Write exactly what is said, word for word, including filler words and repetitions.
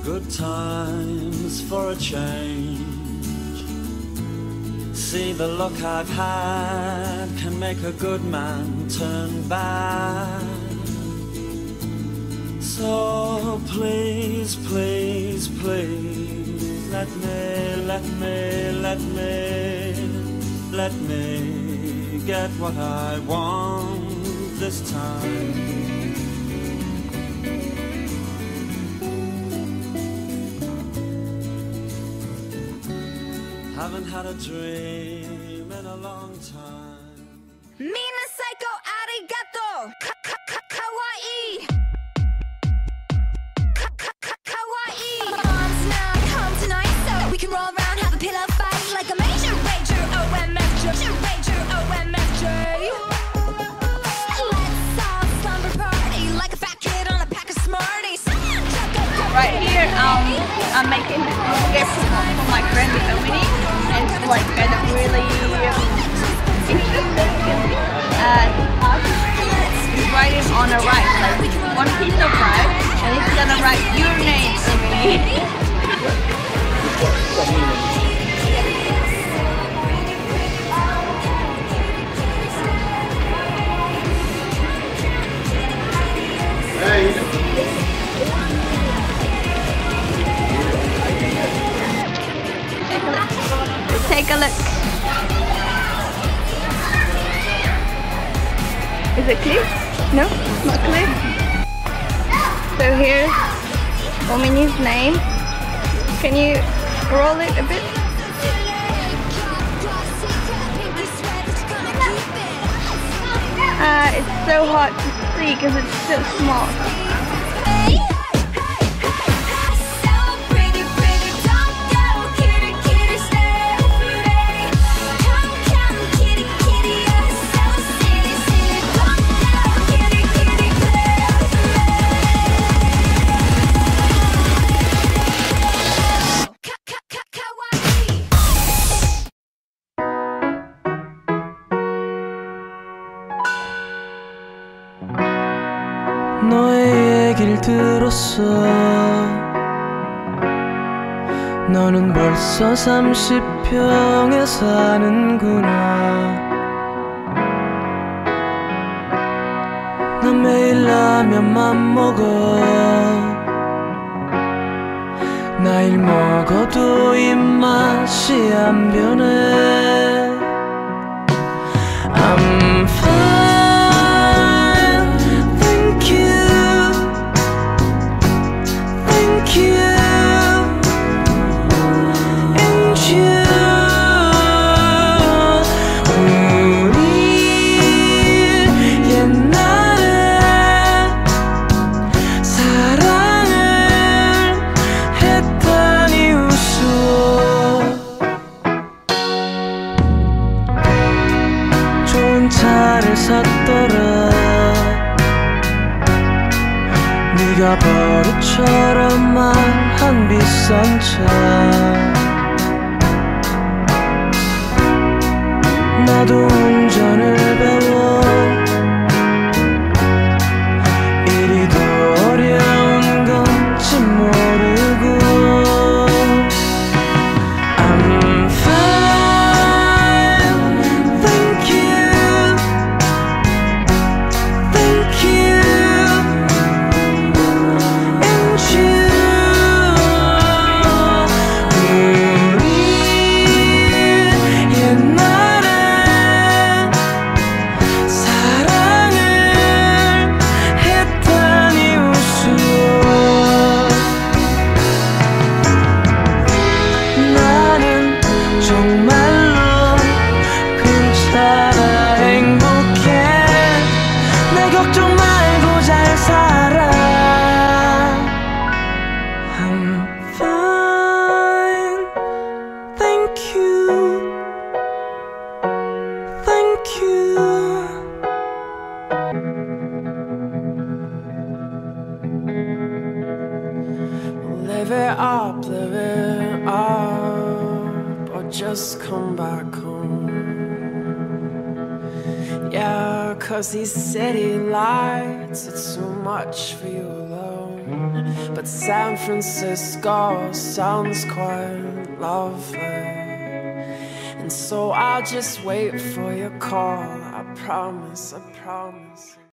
good times for a change. See, the luck I've had can make a good man turn bad. So please, please, please, let me, let me, let me, let me get what I want this time. Haven't had a dream in a long time. Mina psycho arigato, kawaii. Kawaii. Mom's now home tonight, so we can roll around, have a pillow fight like a major rager. O M F J, rager. O M F J. Let's all slumber party like a fat kid on a pack of Smarties. Right here, um, I'm making this gift for my friend Lavigne, and it's like kind of really interesting because uh, he's writing on a rice, like one piece of rice, and he's gonna write your name for me. Take a look. Is it clear? No, not clear. So here's Lavine's name. Can you roll it a bit? Uh, it's so hard to see because it's so small. 너의 얘기를 들었어. 너는 벌써 삼십 평에 사는구나. 난 매일 라면만 먹어. 나일 먹어도 입맛이 안 변해. I'm fine, thank you, thank you, and you. 우리 옛날에 사랑을 했다니 우스워. 좋은 차를 샀더라. 네가 버릇처럼 말한 비싼 차. 나도 운전을 배워. 이리도 어려운 건지 모르고. I'm fine, thank you, thank you, and you. 우리 옛날에 사랑을 했다니 우스워. 나는 정말로 괜찮아, 행복해. 내 걱정 말고 잘 살아. I'm fine, thank you, thank you. Live it up, live it up, or just come back home. Yeah, cause these city lights, it's so much for you alone. but San Francisco sounds quite lovely. And so I'll just wait for your call. I promise, I promise.